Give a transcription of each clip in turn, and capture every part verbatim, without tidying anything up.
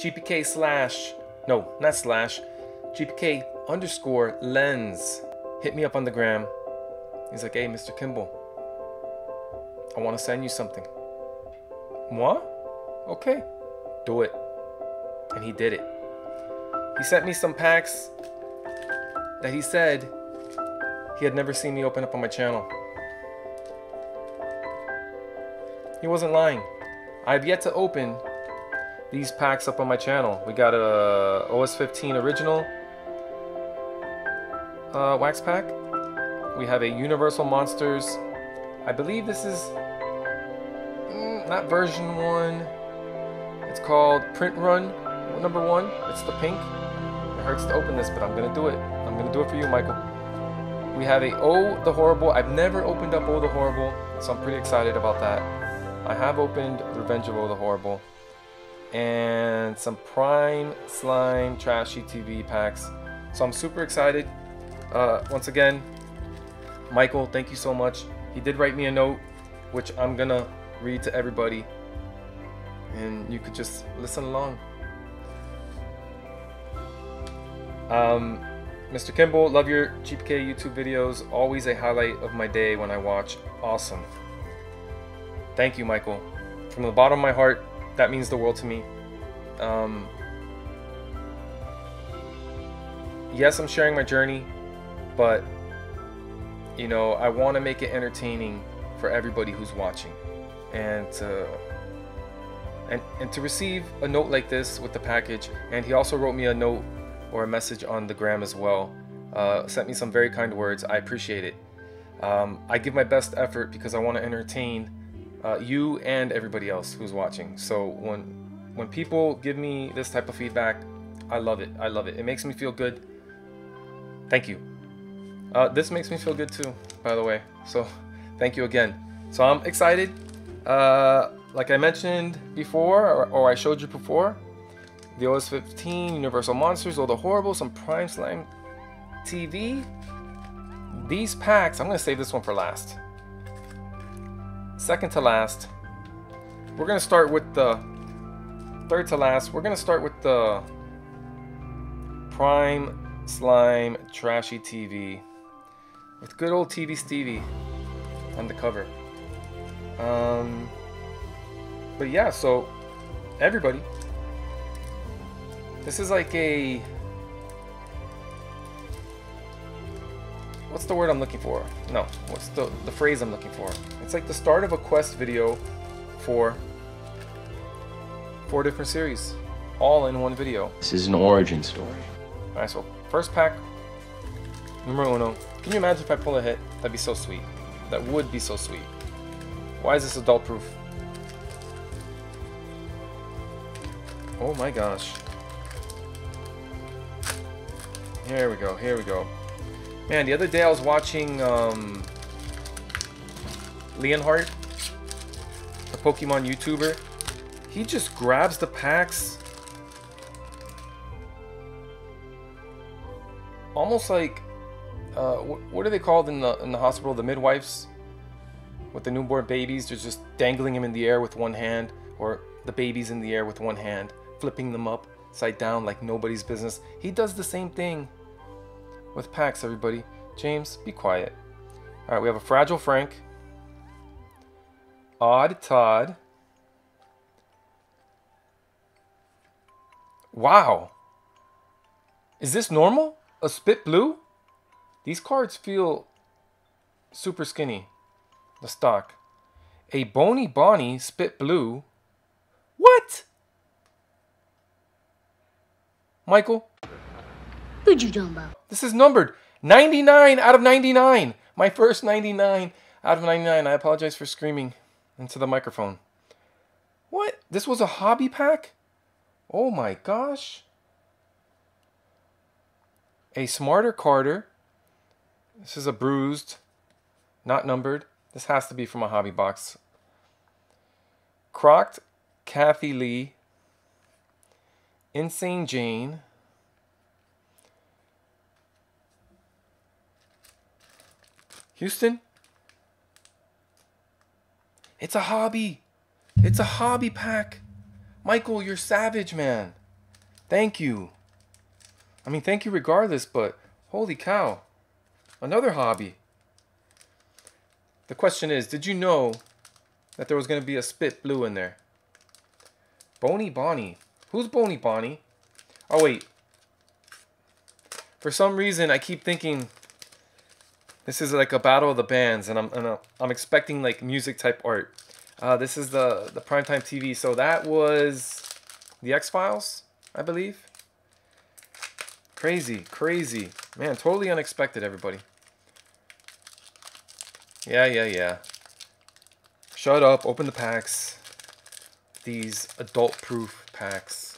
G P K slash, no, not slash, G P K underscore lens hit me up on the gram. He's like, hey, Mister Kimble, I want to send you something. What? Okay, do it. And he did it. He sent me some packs that he said he had never seen me open up on my channel. He wasn't lying. I've yet to open these packs up on my channel. We got a O S fifteen original uh, wax pack. We have a Universal Monsters. I believe this is mm, not version one. It's called Print Run number one. It's the pink. It hurts to open this, but I'm gonna do it. I'm gonna do it for you, Michael. We have a Oh the Horrible. I've never opened up Oh the Horrible, so I'm pretty excited about that. I have opened Revenge of Oh the Horrible. And some Prime Slime Trashy T V packs. So I'm super excited. Uh, once again, Michael, thank you so much. He did write me a note, which I'm gonna read to everybody. And you could just listen along. Um, Mister Kimble, love your G P K YouTube videos. Always a highlight of my day when I watch. Awesome. Thank you, Michael. From the bottom of my heart, that means the world to me. Um, yes, I'm sharing my journey, but you know, I want to make it entertaining for everybody who's watching, and to and and to receive a note like this with the package. And he also wrote me a note or a message on the gram as well. Uh, sent me some very kind words. I appreciate it. Um, I give my best effort because I want to entertain Uh, you and everybody else who's watching. So when when people give me this type of feedback, I love it. I love it. It makes me feel good. Thank you. Uh, this makes me feel good too, by the way. So thank you again. So I'm excited. Uh, like I mentioned before, or, or I showed you before, the O S fifteen, Universal Monsters, Oh the Horrible, some Prime Slime T V. These packs, I'm gonna save this one for last. Second to last, we're gonna start with the third to last. We're gonna start with the Prime Slime Trashy T V with good old T V Stevie on the cover. Um, but yeah, so everybody, this is like a, what's the word I'm looking for? No, what's the, the phrase I'm looking for? It's like the start of a quest video for four different series, all in one video. This is an origin story. Alright, so first pack, numero uno. Can you imagine if I pull a hit? That'd be so sweet. That would be so sweet. Why is this adult proof? Oh my gosh. Here we go, here we go. Man, the other day I was watching um, Leonhardt, a Pokemon YouTuber. He just grabs the packs almost like uh, wh what are they called in the in the hospital? The midwives with the newborn babies. They're just dangling them in the air with one hand, or the babies in the air with one hand, flipping them up side down like nobody's business. He does the same thing with packs, everybody. James, be quiet. All right, we have a Fragile Frank, Odd Todd. Wow. Is this normal? A Spit Blue? These cards feel super skinny. The stock. A Bony Bonnie Spit Blue. What? Michael? What you talking about? This is numbered ninety-nine out of ninety-nine. My first ninety-nine out of ninety-nine. I apologize for screaming into the microphone. What? This was a hobby pack? Oh my gosh. A Smarter Carter. This is a bruised, not numbered. This has to be from a hobby box. Crocked Kathy Lee. Insane Jane. Houston? It's a hobby. It's a hobby pack. Michael, you're savage, man. Thank you. I mean, thank you regardless, but holy cow. Another hobby. The question is, did you know that there was going to be a spit blue in there? Boney Bonnie. Who's Boney Bonnie? Oh, wait. For some reason, I keep thinking this is like a battle of the bands, and I'm and I'm expecting like music type art. Uh, this is the the primetime T V. So that was the X-Files, I believe. Crazy, crazy, man! Totally unexpected, everybody. Yeah, yeah, yeah. Shut up. Open the packs. These adult-proof packs.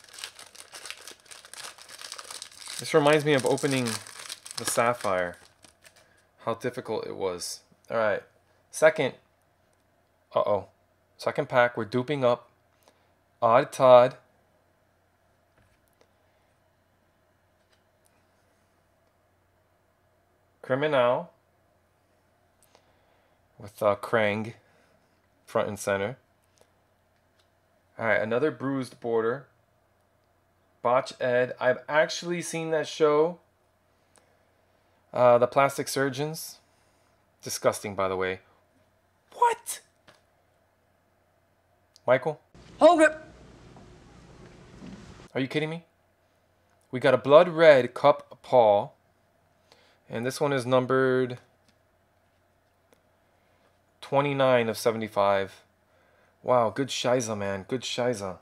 This reminds me of opening the Sapphire. How difficult it was. Alright. Second. Uh-oh. Second pack. We're duping up. Odd Todd. Criminal. With uh, Krang. Front and center. Alright. Another bruised border. Botch Ed. I've actually seen that show. Uh, the Plastic Surgeons. Disgusting, by the way. What? Michael? Hold it! Are you kidding me? We got a blood red cup paw. And this one is numbered twenty-nine of seventy-five. Wow, good shiza, man. Good shiza.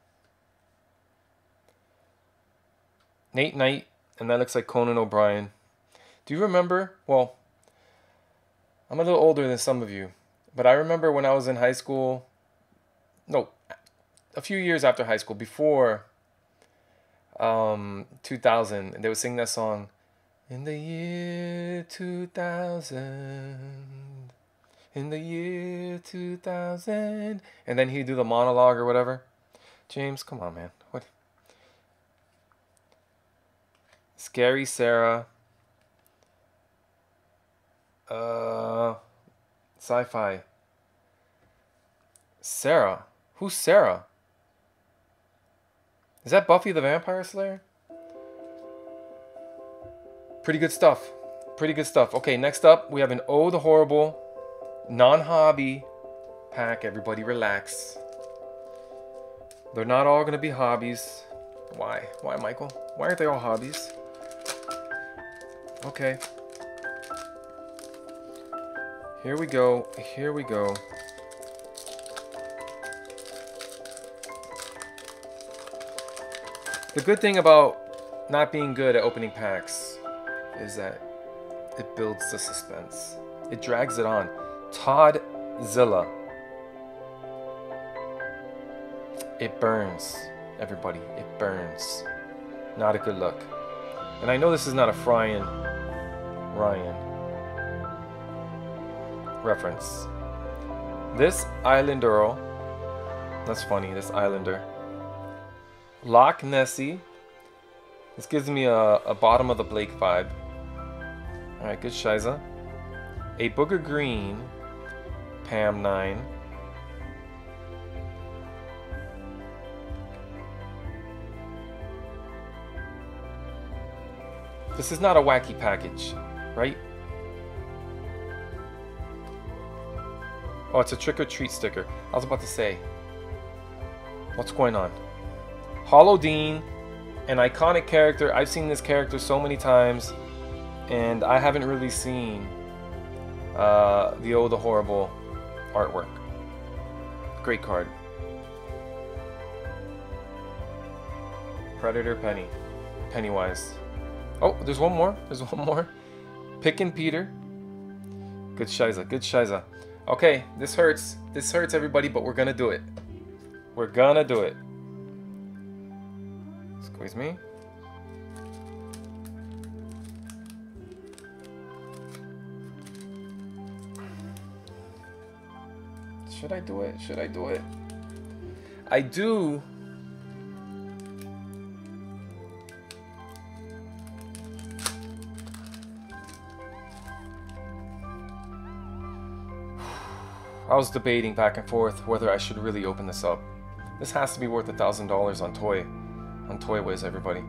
Nate Knight, and that looks like Conan O'Brien. Do you remember? Well, I'm a little older than some of you, but I remember when I was in high school. No, a few years after high school, before um, two thousand, they would sing that song. In the year two thousand, in the year two thousand, and then he'd do the monologue or whatever. James, come on, man. What? Scary Sarah. Uh, sci-fi. Sarah. Who's Sarah? Is that Buffy the Vampire Slayer? Pretty good stuff. Pretty good stuff. Okay, next up, we have an Oh the Horrible non-hobby pack. Everybody relax. They're not all going to be hobbies. Why? Why, Michael? Why aren't they all hobbies? Okay. Here we go. Here we go. The good thing about not being good at opening packs is that it builds the suspense. It drags it on. Todd-zilla. It burns, everybody. It burns. Not a good look. And I know this is not a Fryan Ryan reference. This Islander, that's funny, this Islander. Loch Nessie. This gives me a, a bottom of the Blake vibe. Alright, good shiza. A Booger Green Pam nine. This is not a wacky package, right? Oh, it's a trick or treat sticker. I was about to say, what's going on? Hollow Dean, an iconic character. I've seen this character so many times, and I haven't really seen uh, the Oh the Horrible artwork. Great card. Predator Penny. Pennywise. Oh, there's one more. There's one more. Pickin' Peter. Good shiza. Good shiza. Okay, this hurts. This hurts, everybody, but we're gonna do it. We're gonna do it. Squeeze me. Should I do it? Should I do it? I do. I was debating back and forth whether I should really open this up. This has to be worth a thousand dollars on toy. on Toy Wiz, everybody.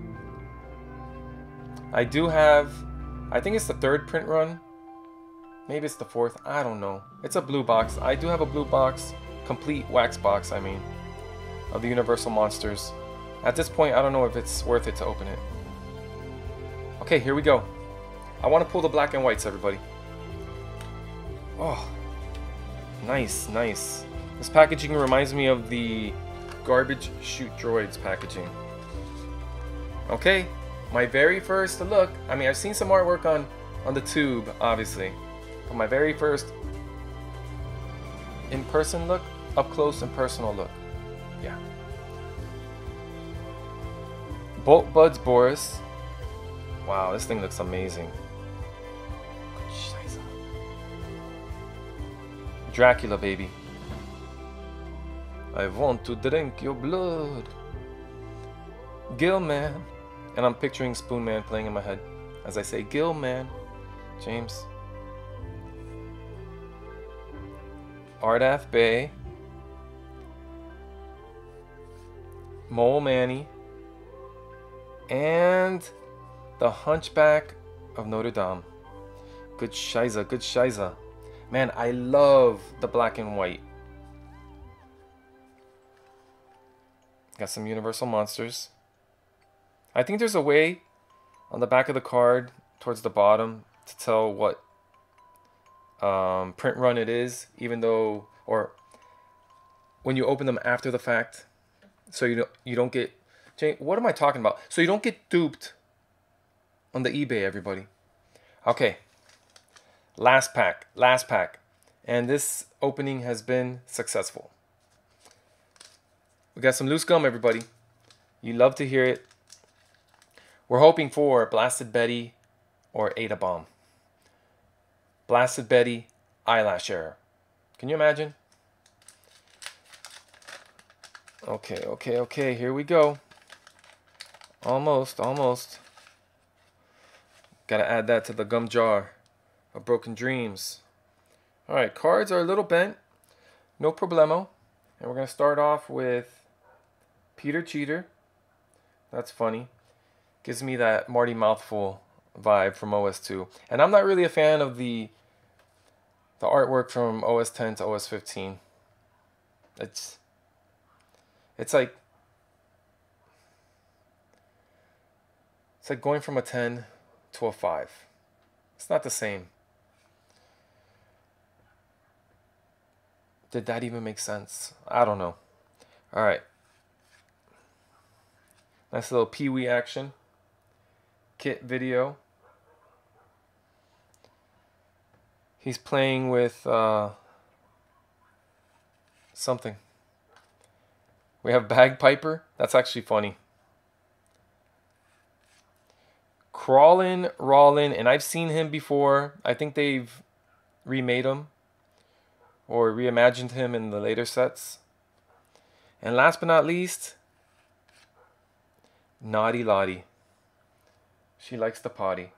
I do have, I think it's the third print run. Maybe it's the fourth. I don't know. It's a blue box. I do have a blue box, complete wax box, I mean, of the Universal Monsters. At this point, I don't know if it's worth it to open it. Okay, here we go. I want to pull the black and whites, everybody. Oh, nice, nice. This packaging reminds me of the Garbage Chute Droids packaging. Okay, my very first look. I mean, I've seen some artwork on, on the tube, obviously. But my very first in-person look, up close and personal look. Yeah. Bolt Buds Boris. Wow, this thing looks amazing. Dracula, baby. I want to drink your blood. Gillman. And I'm picturing Spoon Man playing in my head as I say Gillman. James. Ardath Bay. Mole Manny. And the Hunchback of Notre Dame. Good shiza, good shiza. Man, I love the black and white. Got some Universal Monsters. I think there's a way on the back of the card towards the bottom to tell what um, print run it is, even though, or when you open them after the fact, so you don't you don't get. What am I talking about? So you don't get duped on the eBay, everybody. Okay, last pack, last pack, and this opening has been successful. We got some loose gum, everybody. You love to hear it. We're hoping for Blasted Betty or Ada Bomb. Blasted Betty, eyelash error. Can you imagine? Okay, okay, okay, here we go. Almost, almost. Gotta add that to the gum jar of broken dreams. Alright, cards are a little bent. No problemo. And we're gonna start off with Peter Cheater. That's funny. Gives me that Marty Mouthful vibe from O S two. And I'm not really a fan of the the artwork from O S ten to O S fifteen. It's it's like it's like going from a ten to a five. It's not the same. Did that even make sense? I don't know. All right. Nice little Pee-wee action. Kit video. He's playing with uh, something. We have Bagpiper. That's actually funny. Crawlin' Rollin', and I've seen him before. I think they've remade him or reimagined him in the later sets. And last but not least, Naughty Lottie. She likes to potty.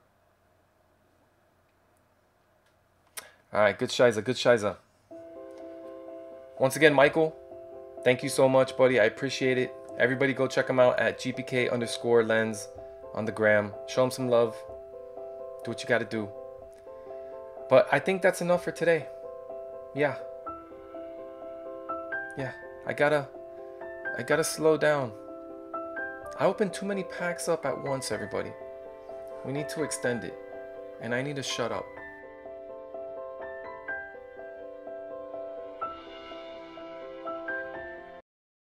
Alright, good shiza, good shiza. Once again, Michael, thank you so much, buddy. I appreciate it. Everybody go check him out at G P K underscore lens on the gram. Show him some love. Do what you gotta do. But I think that's enough for today. Yeah. Yeah, I gotta, I gotta slow down. I opened too many packs up at once, everybody. We need to extend it. And I need to shut up.